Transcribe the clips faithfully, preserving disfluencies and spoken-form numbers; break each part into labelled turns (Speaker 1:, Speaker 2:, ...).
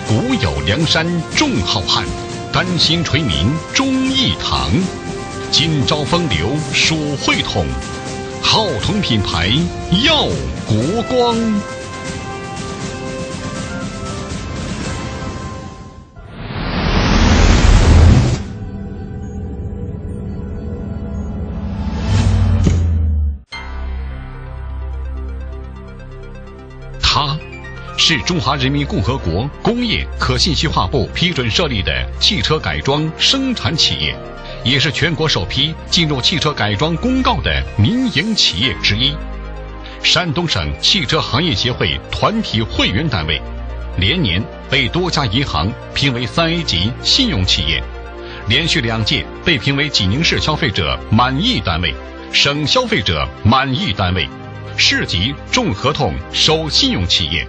Speaker 1: 古有梁山众好汉，丹心垂民忠义堂。今朝风流蜀会统，号筒品牌耀国光。它是中华人民共和国工业可信息化部批准设立的汽车改装生产企业，也是全国首批进入汽车改装公告的民营企业之一。山东省汽车行业协会团体会员单位，连年被多家银行评为三 A 级信用企业，连续两届被评为济宁市消费者满意单位、省消费者满意单位、市级重合同首信用企业。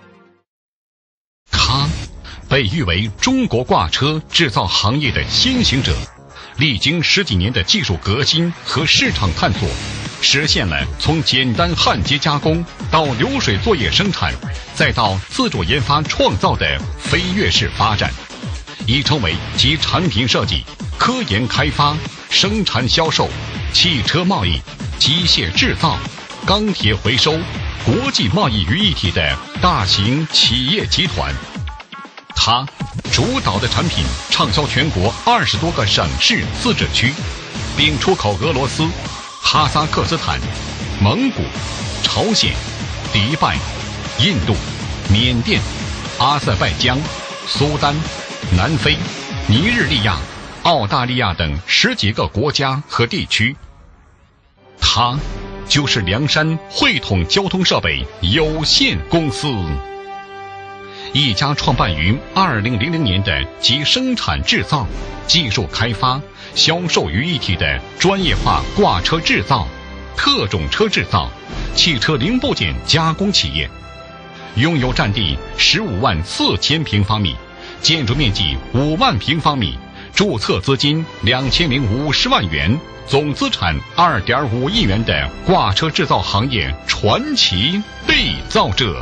Speaker 1: 它被誉为中国挂车制造行业的先行者，历经十几年的技术革新和市场探索，实现了从简单焊接加工到流水作业生产，再到自主研发创造的飞跃式发展，已成为集产品设计、科研开发、生产销售、汽车贸易、机械制造、钢铁回收、国际贸易于一体的大型企业集团。它主导的产品畅销全国二十多个省市自治区，并出口俄罗斯、哈萨克斯坦、蒙古、朝鲜、迪拜、印度、缅甸、阿塞拜疆、苏丹、南非、尼日利亚、澳大利亚等十几个国家和地区。它就是梁山汇统交通设备有限公司，一家创办于二零零零年的集生产制造、技术开发、销售于一体的专业化挂车制造、特种车制造、汽车零部件加工企业，拥有占地十五万四千平方米，建筑面积五万平方米，注册资金两千零五十万元，总资产二点五亿元的挂车制造行业传奇缔造者。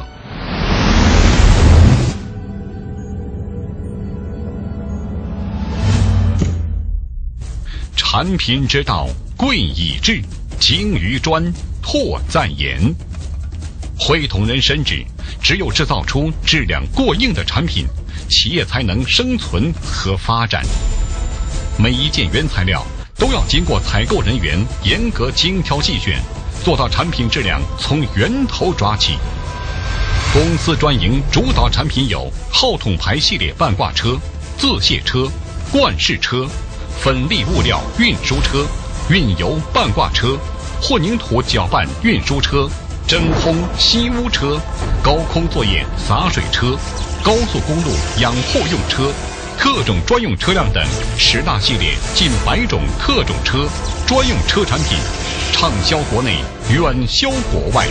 Speaker 1: 产品之道，贵以制，精于专，拓在研。汇统人深知，只有制造出质量过硬的产品，企业才能生存和发展。每一件原材料都要经过采购人员严格精挑细选，做到产品质量从源头抓起。公司专营主导产品有号筒牌系列半挂车、自卸车、灌式车、粉粒物料运输车、运油半挂车、混凝土搅拌运输车、真空吸污车、高空作业洒水车、高速公路养护用车、特种专用车辆等十大系列近百种特种车专用车产品，畅销国内，远销国外。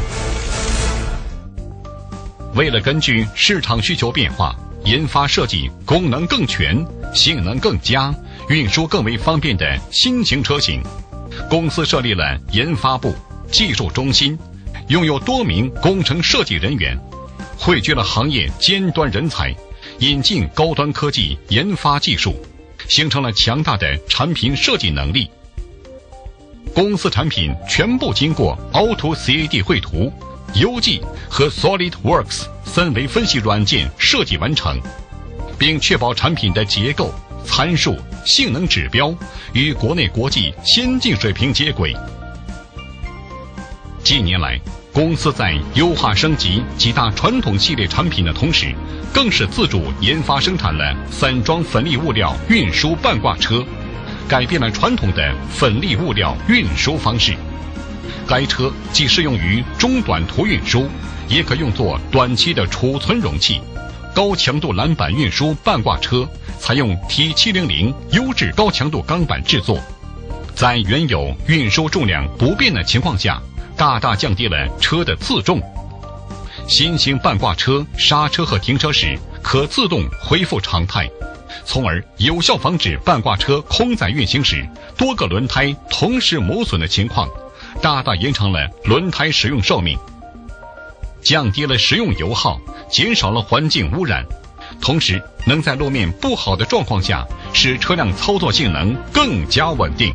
Speaker 1: 为了根据市场需求变化，研发设计功能更全、性能更佳、运输更为方便的新型车型，公司设立了研发部、技术中心，拥有多名工程设计人员，汇聚了行业尖端人才，引进高端科技研发技术，形成了强大的产品设计能力。公司产品全部经过 Auto C A D 绘图、U G 和 SolidWorks 三维分析软件设计完成，并确保产品的结构、参数、性能指标与国内国际先进水平接轨。近年来，公司在优化升级几大传统系列产品的同时，更是自主研发生产了散装粉粒物料运输半挂车，改变了传统的粉粒物料运输方式。该车既适用于中短途运输，也可用作短期的储存容器。高强度篮板运输半挂车采用 T 七零零 优质高强度钢板制作，在原有运输重量不变的情况下，大大降低了车的自重。新型半挂车刹车和停车时可自动恢复常态，从而有效防止半挂车空载运行时多个轮胎同时磨损的情况，大大延长了轮胎使用寿命，降低了食用油耗，减少了环境污染， 同时能在路面不好的状况下，使车辆操作性能更加稳定。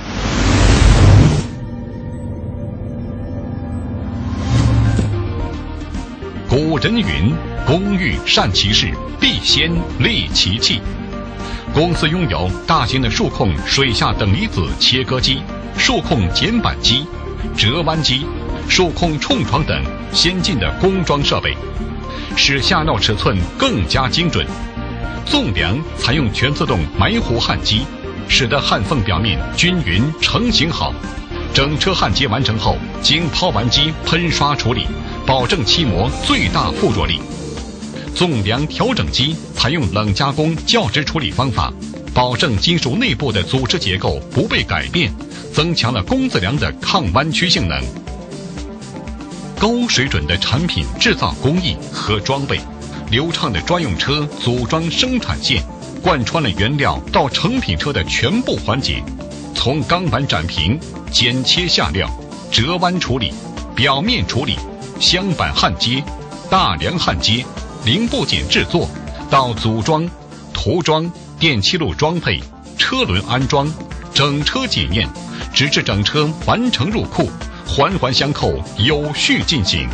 Speaker 1: 古人云：工欲善其事，必先利其器。公司拥有大型的数控水下等离子切割机、数控剪板机、折弯机、数控冲床等先进的工装设备，使下料尺寸更加精准。纵梁采用全自动埋糊焊机，使得焊缝表面均匀成型好。整车焊接完成后，经抛完机喷刷处理，保证漆膜最大附着力。纵梁调整机采用冷加工校直处理方法，保证金属内部的组织结构不被改变，增强了工字梁的抗弯曲性能。高水准的产品制造工艺和装备，流畅的专用车组装生产线，贯穿了原料到成品车的全部环节，从钢板展平、剪切下料、折弯处理、表面处理、镶板焊接、大梁焊接、零部件制作，到组装、涂装、电气路装配、车轮安装、整车检验，直至整车完成入库，环环相扣，有序进行。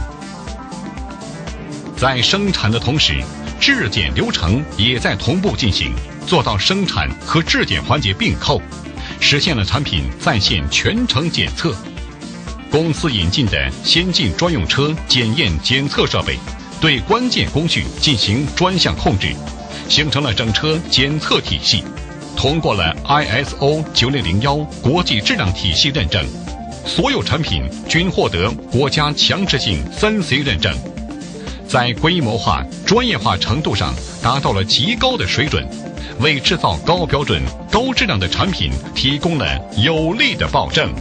Speaker 1: 在生产的同时，质检流程也在同步进行，做到生产和质检环节并扣，实现了产品在线全程检测。公司引进的先进专用车检验检测设备，对关键工序进行专项控制，形成了整车检测体系，通过了 I S O 九零零一国际质量体系认证，所有产品均获得国家强制性 三 C 认证，在规模化、专业化程度上达到了极高的水准，为制造高标准、高质量的产品提供了有力的保证。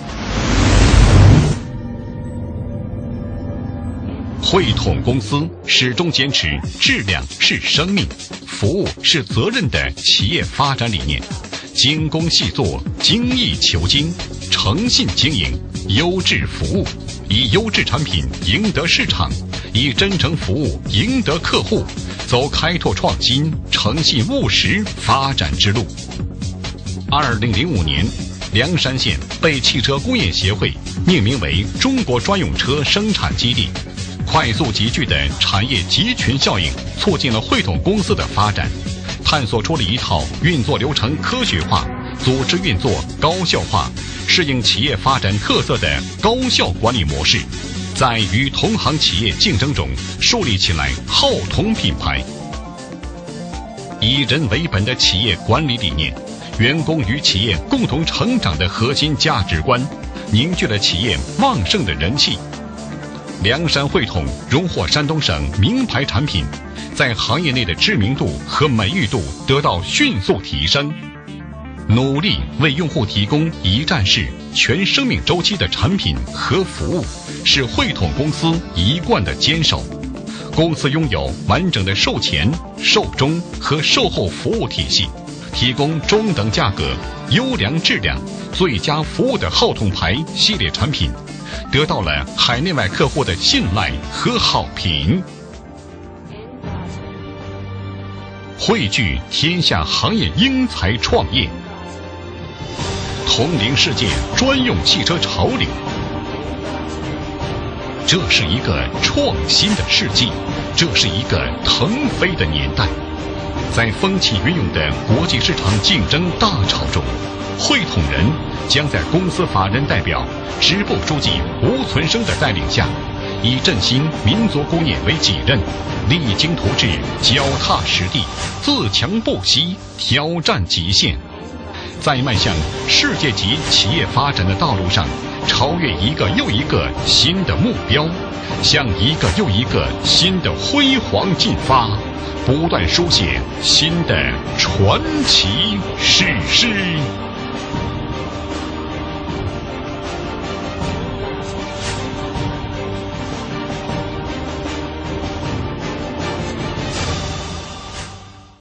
Speaker 1: 汇统公司始终坚持质量是生命，服务是责任的企业发展理念，精工细作，精益求精，诚信经营，优质服务，以优质产品赢得市场，以真诚服务赢得客户，走开拓创新、诚信务实发展之路。二零零五年，凉山县被汽车工业协会命名为中国专用车生产基地。快速集聚的产业集群效应促进了汇统公司的发展，探索出了一套运作流程科学化、组织运作高效化、适应企业发展特色的高效管理模式，在与同行企业竞争中树立起来浩统品牌。以人为本的企业管理理念，员工与企业共同成长的核心价值观，凝聚了企业旺盛的人气。凉山汇统荣获山东省名牌产品，在行业内的知名度和美誉度得到迅速提升。努力为用户提供一站式、全生命周期的产品和服务，是汇统公司一贯的坚守。公司拥有完整的售前、售中和售后服务体系，提供中等价格、优良质量、最佳服务的浩统牌系列产品，得到了海内外客户的信赖和好评。汇聚天下行业英才创业，统领世界专用汽车潮流。这是一个创新的世纪，这是一个腾飞的年代。在风起云涌的国际市场竞争大潮中，汇统人将在公司法人代表、支部书记吴存生的带领下，以振兴民族工业为己任，励精图治，脚踏实地，自强不息，挑战极限，在迈向世界级企业发展的道路上，超越一个又一个新的目标，向一个又一个新的辉煌进发，不断书写新的传奇史诗。